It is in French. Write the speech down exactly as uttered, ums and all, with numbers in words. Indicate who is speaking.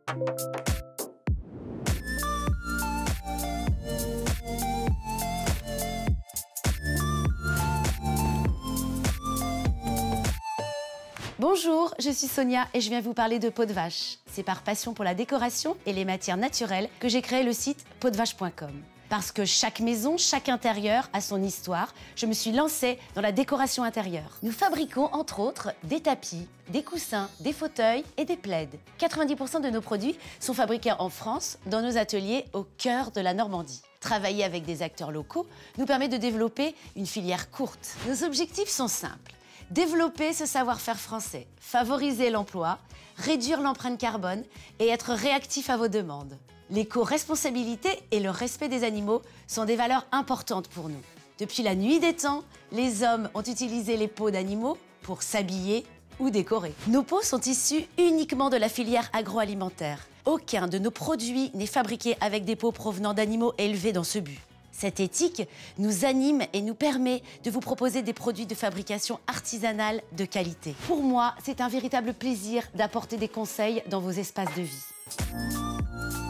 Speaker 1: Bonjour, je suis Sonia et je viens vous parler de Peau de Vache. C'est par passion pour la décoration et les matières naturelles que j'ai créé le site peau de vache point com. Parce que chaque maison, chaque intérieur a son histoire, je me suis lancée dans la décoration intérieure. Nous fabriquons entre autres des tapis, des coussins, des fauteuils et des plaids. quatre-vingt-dix pour cent de nos produits sont fabriqués en France, dans nos ateliers au cœur de la Normandie. Travailler avec des acteurs locaux nous permet de développer une filière courte. Nos objectifs sont simples. Développer ce savoir-faire français, favoriser l'emploi, réduire l'empreinte carbone et être réactif à vos demandes. L'éco-responsabilité et le respect des animaux sont des valeurs importantes pour nous. Depuis la nuit des temps, les hommes ont utilisé les peaux d'animaux pour s'habiller ou décorer. Nos peaux sont issues uniquement de la filière agroalimentaire. Aucun de nos produits n'est fabriqué avec des peaux provenant d'animaux élevés dans ce but. Cette éthique nous anime et nous permet de vous proposer des produits de fabrication artisanale de qualité. Pour moi, c'est un véritable plaisir d'apporter des conseils dans vos espaces de vie.